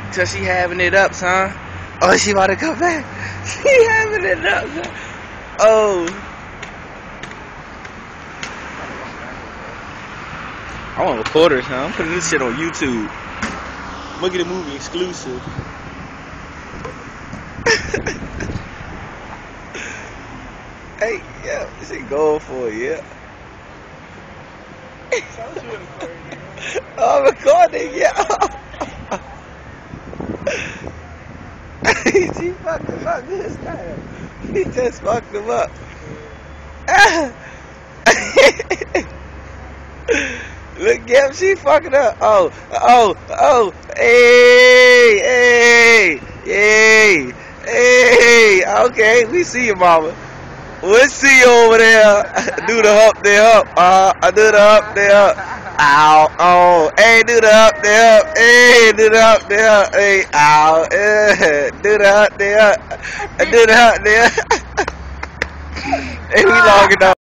till she having it up, son. Oh, she about to come back. She having it up, son. Oh. I want to record her, son. I'm putting this shit on YouTube. I'm gonna get a movie exclusive. Hey, yeah, she going for it, yeah. I'm recording, yeah. She fucked him up this time. He just fucked him up. Look, yeah, she fucking up. Oh, hey, okay, we see you, mama. We'll see you over there. Do the up, there up. I do the up, there up. Ow, oh, hey, do the up, there up. Hey, do the up, there up. Hey, ow, do the up, there up. Do the up, there up. Hey, we logging up.